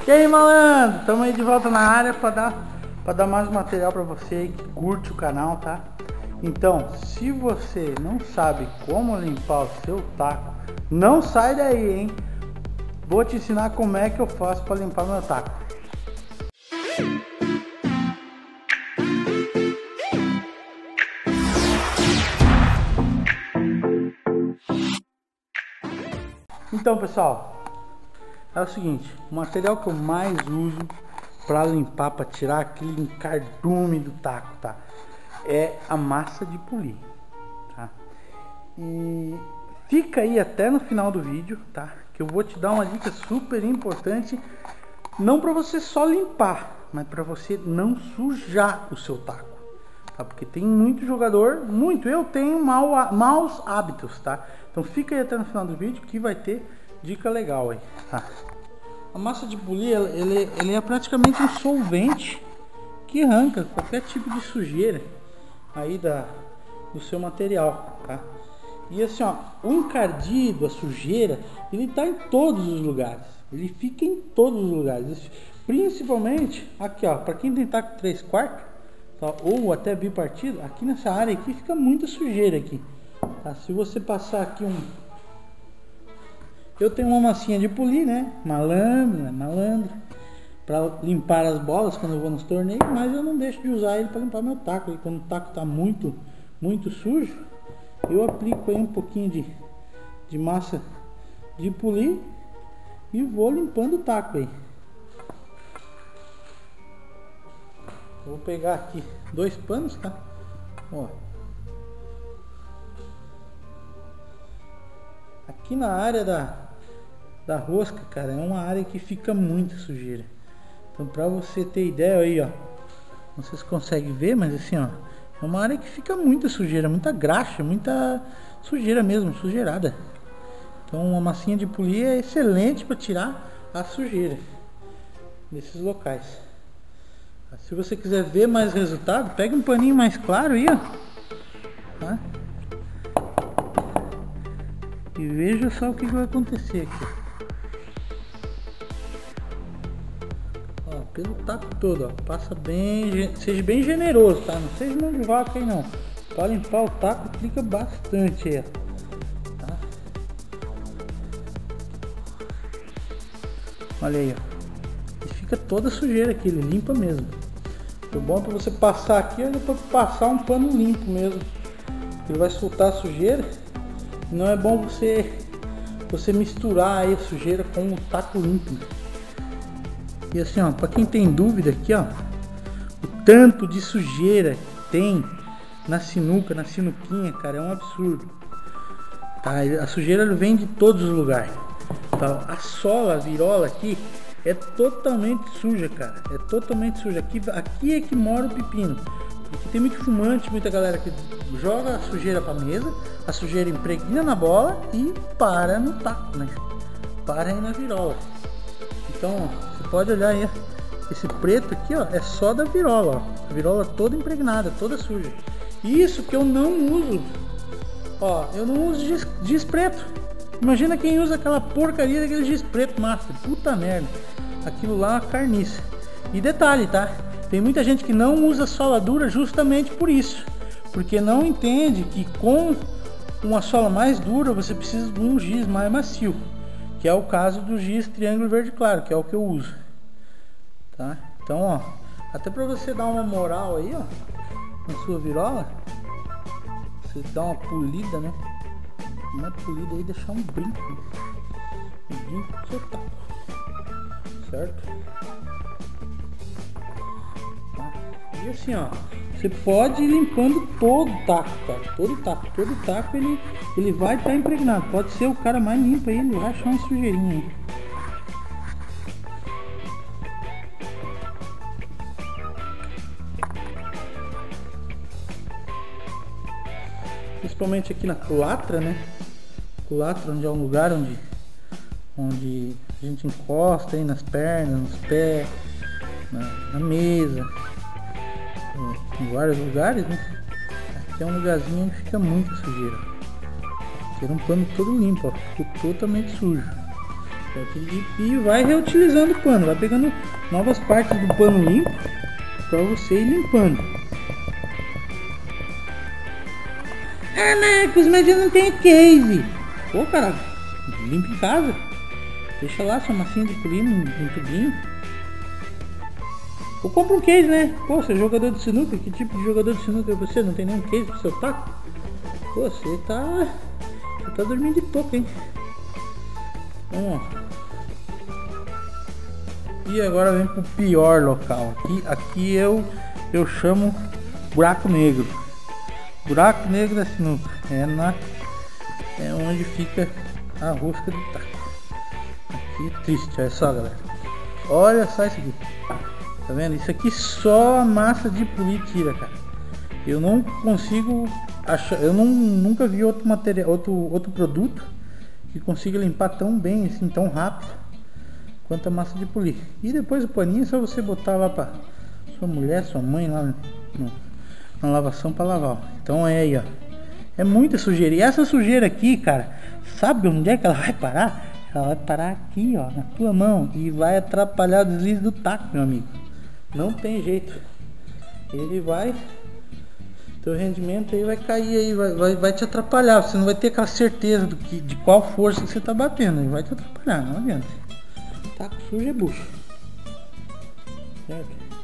E aí, malandro, estamos aí de volta na área para dar mais material para você aí que curte o canal, tá? Então, se você não sabe como limpar o seu taco, não sai daí, hein? Vou te ensinar como é que eu faço para limpar meu taco. Então, pessoal, é o seguinte, o material que eu mais uso para limpar, para tirar aquele encardume do taco, tá? É a massa de polir, tá? E fica aí até no final do vídeo, tá? Que eu vou te dar uma dica super importante, não para você só limpar, mas para você não sujar o seu taco, tá? Porque tem muito jogador, eu tenho maus hábitos, tá? Então fica aí até no final do vídeo que vai ter dica legal aí, tá? A massa de polir, ele é praticamente um solvente que arranca qualquer tipo de sujeira aí do seu material, tá? E assim, ó, o encardido, a sujeira, ele tá em todos os lugares, ele fica em todos os lugares, principalmente aqui, ó, para quem tem taco 3/4, tá? Ou até bipartido, aqui nessa área aqui fica muita sujeira aqui, tá? Se você passar aqui eu tenho uma massinha de polir, né? Malandro, para limpar as bolas quando eu vou nos torneios, mas eu não deixo de usar ele para limpar meu taco. E quando o taco tá muito sujo, eu aplico aí um pouquinho de massa de polir e vou limpando o taco aí. Vou pegar aqui 2 panos, tá? Ó. Aqui na área da rosca, cara, é uma área que fica muita sujeira. Então, pra você ter ideia aí, ó, não sei se consegue ver, mas assim, ó, é uma área que fica muita sujeira, muita graxa, muita sujeira mesmo, sujeirada. Então, uma massinha de polir é excelente para tirar a sujeira desses locais. Se você quiser ver mais resultado, pega um paninho mais claro aí, ó, tá? E veja só o que vai acontecer aqui. Ó, pelo taco todo, ó, passa bem, seja bem generoso, tá? Não seja mão de vaca aí não. Para limpar o taco, aplica bastante aí, ó. Tá? Olha aí, ó. E fica toda a sujeira aqui, ele limpa mesmo. O bom é para você passar aqui, é depois passar um pano limpo mesmo. Ele vai soltar a sujeira. Não é bom você misturar aí a sujeira com o taco limpo. E assim, ó, para quem tem dúvida aqui, ó, o tanto de sujeira que tem na sinuquinha, cara, é um absurdo. Tá? A sujeira vem de todos os lugares. Tá? A sola, a virola aqui é totalmente suja, cara. É totalmente suja. Aqui é que mora o pepino. Porque tem muito fumante, muita galera que joga a sujeira pra mesa, a sujeira impregna na bola e para no taco, né? Para aí na virola. Então, ó, você pode olhar aí, esse preto aqui, ó, é só da virola, ó. A virola toda impregnada, toda suja. Isso que eu não uso, ó, eu não uso giz preto. Imagina quem usa aquela porcaria daquele giz preto master, puta merda. Aquilo lá é uma carniça. E detalhe, tá? Tem muita gente que não usa sola dura justamente por isso, porque não entende que com uma sola mais dura você precisa de um giz mais macio, que é o caso do giz triângulo verde claro, que é o que eu uso, tá? Então, ó, até para você dar uma moral aí, ó, na sua virola, você dá uma polida, né? Uma polida aí, deixar um brinco do seu taco, certo? E assim, ó, você pode ir limpando todo o taco, cara. Todo taco ele vai estar impregnado. Pode ser o cara mais limpo aí, ele vai achar uma sujeirinha aí. Principalmente aqui na culatra, né? Culatra, onde é um lugar onde a gente encosta aí nas pernas, nos pés, na mesa. Em vários lugares, né? Aqui é um lugarzinho onde fica muita sujeira. Aqui era um pano todo limpo, ó, ficou totalmente sujo. E vai reutilizando o pano, vai pegando novas partes do pano limpo para você ir limpando. Ah, Marcos, mas eu não tenho case. Pô, cara, limpa em casa. Deixa lá sua massinha de polir um tubinho. Ou compra um case, né? Pô, você é jogador de sinuca, que tipo de jogador de sinuca é você? Não tem nenhum case pro seu taco? Pô, você tá dormindo de toca, hein? Vamos lá. E agora vem pro pior local. Aqui eu chamo buraco negro. Buraco negro da sinuca. É onde fica a rosca do taco. Aqui é triste, olha só, galera. Olha só isso aqui. Tá vendo? Isso aqui só a massa de polir tira, cara. Eu não consigo achar, eu nunca vi outro material, outro produto que consiga limpar tão bem, assim, tão rápido quanto a massa de polir. E depois o paninho é só você botar lá pra sua mulher, sua mãe lá na lavação para lavar. Então é aí, ó. É muita sujeira. E essa sujeira aqui, cara, sabe onde é que ela vai parar? Ela vai parar aqui, ó, na tua mão, e vai atrapalhar o deslize do taco, meu amigo. Não tem jeito. Ele vai, teu rendimento aí vai cair aí, vai te atrapalhar. Você não vai ter aquela certeza de qual força que você tá batendo. Ele vai te atrapalhar, não adianta. Taco sujo é bucho. Certo?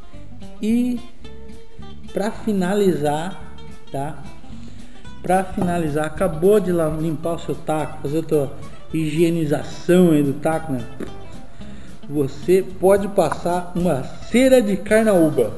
E pra finalizar, tá? Pra finalizar, acabou de limpar o seu taco, fazer a tua higienização aí do taco, né? Você pode passar uma cera de carnaúba.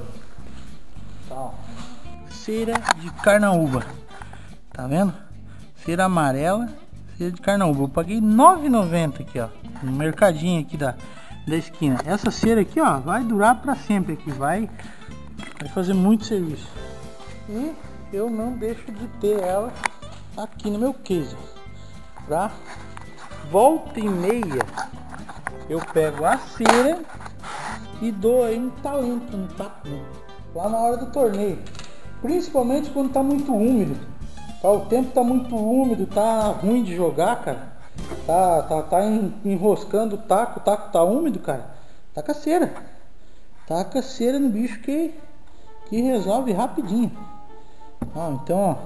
Tá, cera de carnaúba. Tá vendo? Cera amarela, cera de carnaúba. Eu paguei R$ 9,90 aqui, ó, no mercadinho aqui da esquina. Essa cera aqui, ó, vai durar para sempre aqui, vai fazer muito serviço. E eu não deixo de ter ela aqui no meu case. Pra volta e meia eu pego a cera e dou aí um talento, um taco lá na hora do torneio. Principalmente quando tá muito úmido. Tá, o tempo tá muito úmido, tá ruim de jogar, cara. Tá enroscando o taco tá úmido, cara. Taca a cera. Taca a cera no bicho que resolve rapidinho. Então, ó,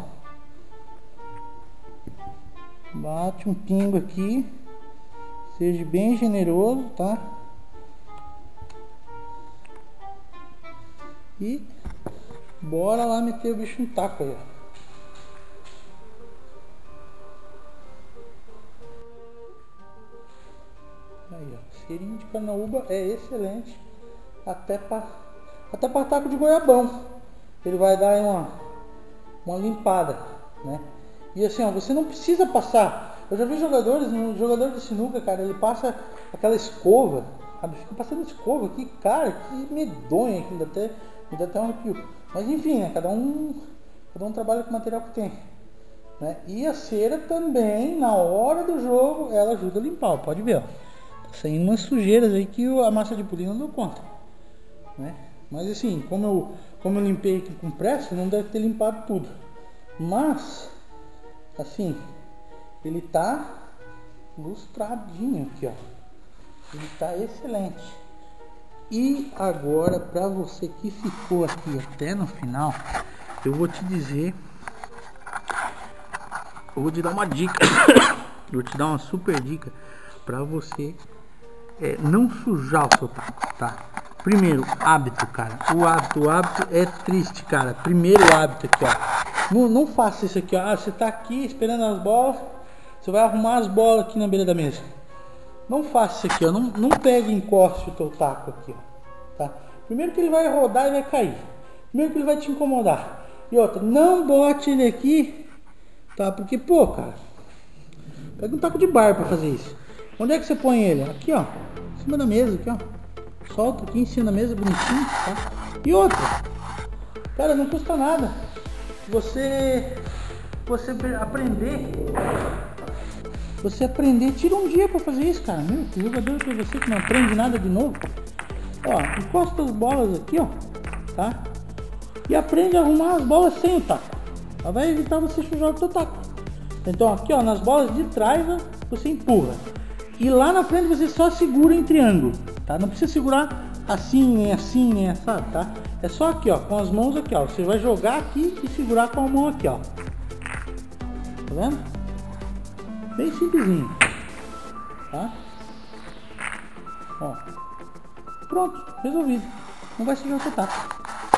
bate um pingo aqui, seja bem generoso, tá? E bora lá meter o bicho no taco aí, ó. Aí, ó, cerinho de carnaúba é excelente até para taco de goiabão. Ele vai dar aí uma limpada, né? E assim, ó, você não precisa passar. Eu já vi jogador de sinuca, cara, ele passa aquela escova, sabe? Fica passando escova aqui, cara, que medonha, que me dá até um arrepio. Mas enfim, né? Cada um trabalha com o material que tem, né? E a cera também, na hora do jogo, ela ajuda a limpar, ó, pode ver, ó. Tá saindo umas sujeiras aí que a massa de polir não deu conta, né? Mas assim, como eu limpei aqui com pressa, não deve ter limpado tudo. Mas, assim, ele tá lustradinho aqui, ó. Ele tá excelente. E agora, para você que ficou aqui até no final, eu vou te dizer, eu vou te dar uma dica. Eu vou te dar uma super dica para você não sujar o seu taco, tá? Primeiro, hábito, cara. O hábito é triste, cara. Primeiro hábito aqui, ó. Não faça isso aqui, ó. Você tá aqui esperando as bolas, você vai arrumar as bolas aqui na beira da mesa. Não faça isso aqui, ó. Não pegue e encoste o teu taco aqui, ó. Tá? Primeiro que ele vai rodar e vai cair. Primeiro que ele vai te incomodar. E outra, não bote ele aqui, tá? Porque, pô, cara, pega um taco de bar pra fazer isso. Onde é que você põe ele? Aqui, ó. Em cima da mesa, aqui, ó. Solta aqui em cima da mesa, bonitinho, tá? E outra, cara, não custa nada você aprender, tira um dia pra fazer isso, cara. Meu, tem jogador pra você que não aprende nada de novo. Ó, encosta as bolas aqui, ó, tá? E aprende a arrumar as bolas sem o taco. Ela vai evitar você sujar o seu taco. Então aqui, ó, nas bolas de trás, ó, você empurra. E lá na frente você só segura em triângulo, tá? Não precisa segurar assim, nem assado, tá? É só aqui, ó, com as mãos aqui, ó. Você vai jogar aqui e segurar com a mão aqui, ó. Tá vendo? Bem simplesinho, tá? Ó. Pronto, resolvido. Não vai sujar o seu taco.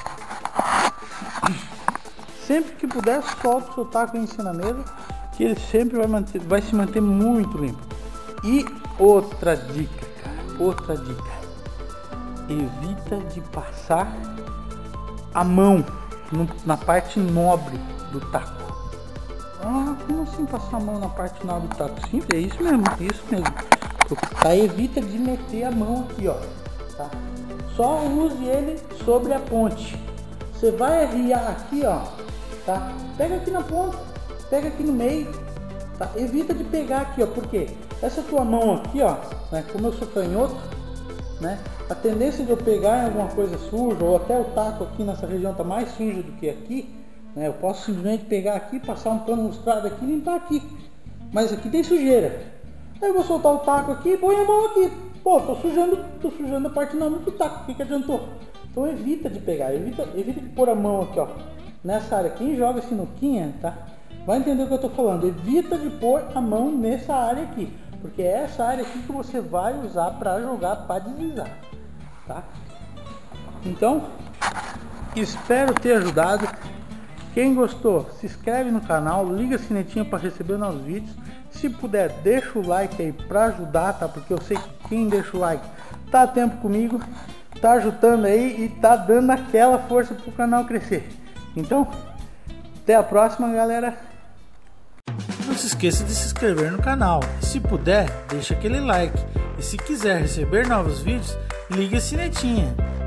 Sempre que puder, solta o seu taco em cima da mesa, que ele sempre vai se manter muito limpo. E outra dica, cara, outra dica. Evita de passar a mão na parte nobre do taco. Ah, como assim passar a mão na parte nobre do taco? Sim, é isso mesmo, tá? Evita de meter a mão aqui, ó, tá? Só use ele sobre a ponte. Você vai arriar aqui, ó, tá? Pega aqui na ponta, pega aqui no meio, tá? Evita de pegar aqui, ó, porque essa tua mão aqui, ó, né? Como eu sou canhoto, né? A tendência de eu pegar em alguma coisa suja, ou até o taco aqui nessa região tá mais suja do que aqui, né? Eu posso simplesmente pegar aqui, passar um pano lustrado aqui e limpar aqui. Mas aqui tem sujeira. Aí eu vou soltar o taco aqui e põe a mão aqui. Pô, tô sujando a parte nobre do taco. O que adiantou? Então evita de pegar, evita de pôr a mão aqui, ó, nessa área. Quem joga sinuquinha, tá? Vai entender o que eu tô falando. Evita de pôr a mão nessa área aqui, porque é essa área aqui que você vai usar para jogar, para deslizar, tá? Então, espero ter ajudado. Quem gostou, se inscreve no canal, liga a sinetinha para receber novos vídeos. Se puder, deixa o like aí para ajudar, tá? Porque eu sei que quem deixa o like tá a tempo comigo, tá ajudando aí e tá dando aquela força pro canal crescer. Então, até a próxima, galera. Não se esqueça de se inscrever no canal. Se puder, deixa aquele like. E se quiser receber novos vídeos, ligue a sinetinha.